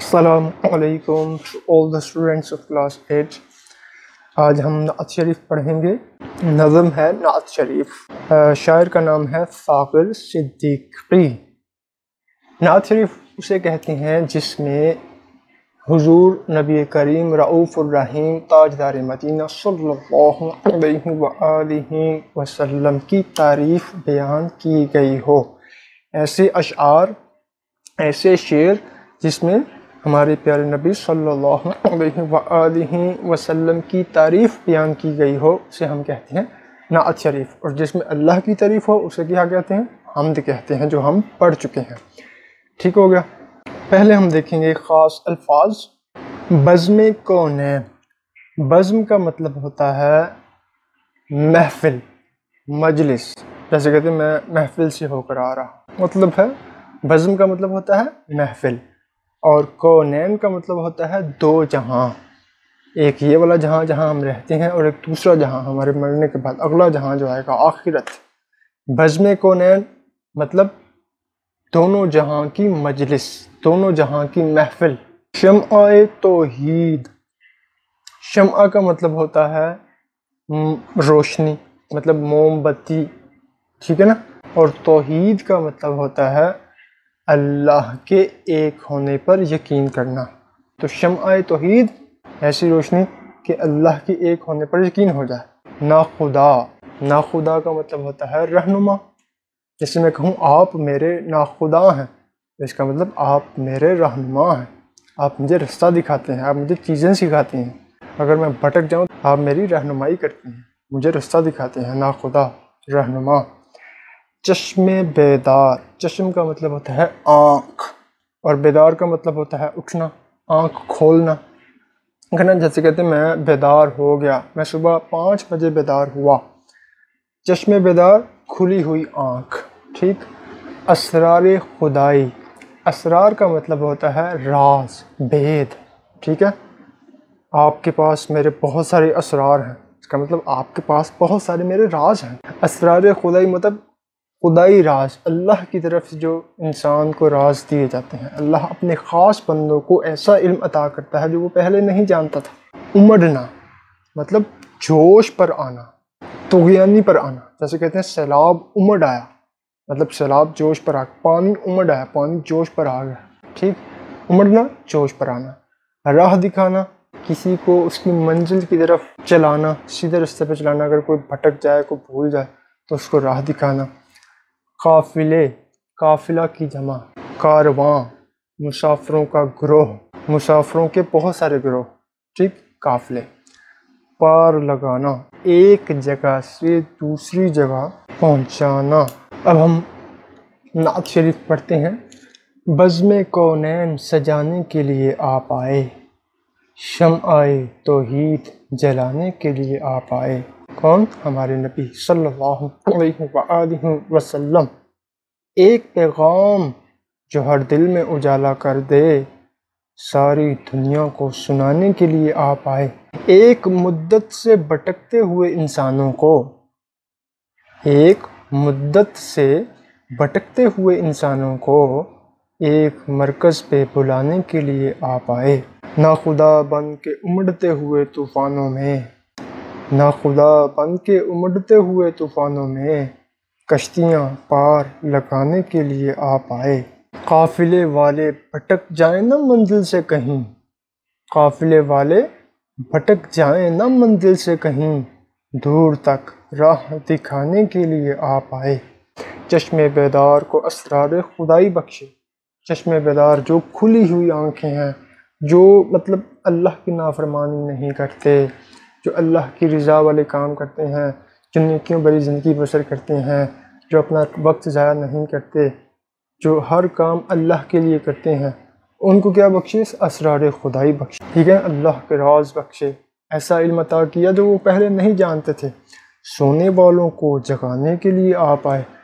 السلام علیکم to all the students of class 8۔ آج ہم نعت شریف پڑھیں گے۔ نظم ہے نعت شریف، شاعر کا نام ہے ثاقب صدیقی۔ نعت شریف اسے کہتے ہیں جس میں حضور نبی کریم رؤوف الرحیم تاجدار مدینہ صلی اللہ علیہ وآلہ وسلم کی تعریف بیان کی گئی ہو۔ ایسے اشعار، ایسے شعر جس میں ہمارے پیارے نبی صلی اللہ علیہ وآلہ وسلم کی تعریف بیان کی گئی ہو، اسے ہم کہتے ہیں نعت شریف۔ اور جس میں اللہ کی تعریف ہو اسے کیا کہتے ہیں؟ حمد کہتے ہیں، جو ہم پڑھ چکے ہیں۔ ٹھیک ہو گیا؟ پہلے ہم دیکھیں گے خاص الفاظ۔ بزم کونین، بزم کا مطلب ہوتا ہے محفل، مجلس۔ جیسے کہتے ہیں میں محفل سے ہو کر آ رہا، مطلب ہے بزم کا مطلب ہوتا ہے محفل، اور کونین کا مطلب ہوتا ہے دو جہاں۔ ایک یہ والا جہاں جہاں ہم رہتے ہیں، اور ایک دوسرا جہاں ہمارے مرنے کے بعد اگلا جہاں جو آئے گا، آخرت۔ بزم کونین مطلب دونوں جہاں کی مجلس، دونوں جہاں کی محفل۔ شمع توحید، شمع کا مطلب ہوتا ہے روشنی، مطلب موم بتی، ٹھیک ہے نا؟ اور توحید کا مطلب ہوتا ہے اللہ کے ایک ہونے پر یقین کرنا۔ تو شمع توحید ایسی روشنی کہ اللہ کے ایک ہونے پر یقین ہو جائے۔ ناخدا، ناخدا کا مطلب ہوتا ہے رہنما۔ جیسے میں کہوں آپ میرے ناخدا ہیں، اس کا مطلب آپ میرے رہنما ہیں، آپ مجھے رستہ دکھاتے ہیں، آپ مجھے چیزیں سکھاتے ہیں۔ اگر میں بھٹک جاؤں تو آپ میری رہنمائی کرتے ہیں، مجھے رستہ دکھاتے ہیں۔ ناخدا، رہنما۔ چشم بیدار، چشم کا مطلب ہوتا ہے آنکھ، اور بیدار کا مطلب ہوتا ہے اٹھنا، آنکھ کھولنا۔ جیسے کہتے ہیں میں بیدار ہو گیا، میں صبح 5 بجے بیدار ہوا۔ چشم بیدار، کھلی ہوئی آنکھ، ٹھیک۔ اسرار خدائی، اسرار کا مطلب ہوتا ہے راز، بید، ٹھیک ہے۔ آپ کے پاس میرے بہت سارے اسرار ہیں، اس کا مطلب آپ کے پاس بہت سارے میرے راز ہیں۔ اسرار خدائی مطلب خدائی راز، اللہ کی طرف سے جو انسان کو راز دیے جاتے ہیں۔ اللہ اپنے خاص بندوں کو ایسا علم عطا کرتا ہے جو وہ پہلے نہیں جانتا تھا۔ امڑنا مطلب جوش پر آنا، طغیانی پر آنا۔ جیسے کہتے ہیں سیلاب امڑ آیا، مطلب سیلاب جوش پر آ، پانی امڑ آیا، پانی جوش پر آ گیا، ٹھیک۔ امڑنا، جوش پر آنا۔ راہ دکھانا، کسی کو اس کی منزل کی طرف چلانا، سیدھے رستے پہ چلانا۔ اگر کوئی بھٹک جائے، کوئی بھول جائے تو اس کو راہ دکھانا۔ قافلے، قافلہ کی جمع۔ کارواں، مسافروں کا گروہ، مسافروں کے بہت سارے گروہ، ٹھیک، قافلے۔ پار لگانا، ایک جگہ سے دوسری جگہ پہنچانا۔ اب ہم نعت شریف پڑھتے ہیں۔ بزم کونین سجانے کے لیے آپ آئے، شمع توحید جلانے کے لیے آپ آئے۔ کون؟ ہمارے نبی صلی اللہ علیہ وآلہ وسلم۔ ایک پیغام جو ہر دل میں اجالا کر دے، ساری دنیا کو سنانے کے لیے آپ آئے۔ ایک مدت سے بھٹکتے ہوئے انسانوں کو، ایک مدت سے بھٹکتے ہوئے انسانوں کو ایک مرکز پہ بلانے کے لیے آپ آئے۔ ناخدا بن کے امڑتے ہوئے طوفانوں میں، ناخدا بن کے امڑتے ہوئے طوفانوں میں کشتیاں پار لگانے کے لیے آپ آئے۔ قافلے والے بھٹک جائیں نہ منزل سے کہیں، قافلے والے بھٹک جائیں نہ منزل سے کہیں، دور تک راہ دکھانے کے لیے آپ آئے۔ چشم بیدار کو اسرار خدائی بخشے، چشم بیدار جو کھلی ہوئی آنکھیں ہیں، جو مطلب اللہ کی نافرمانی نہیں کرتے، جو اللہ کی رضا والے کام کرتے ہیں، جو نیکیوں بھری زندگی بسر کرتے ہیں، جو اپنا وقت ضائع نہیں کرتے، جو ہر کام اللہ کے لیے کرتے ہیں، ان کو کیا بخشے؟ اسرار خدائی بخشے، ٹھیک ہے، اللہ کے راز بخشے، ایسا علم عطا کیا جو وہ پہلے نہیں جانتے تھے۔ سونے والوں کو جگانے کے لیے آپ آئے،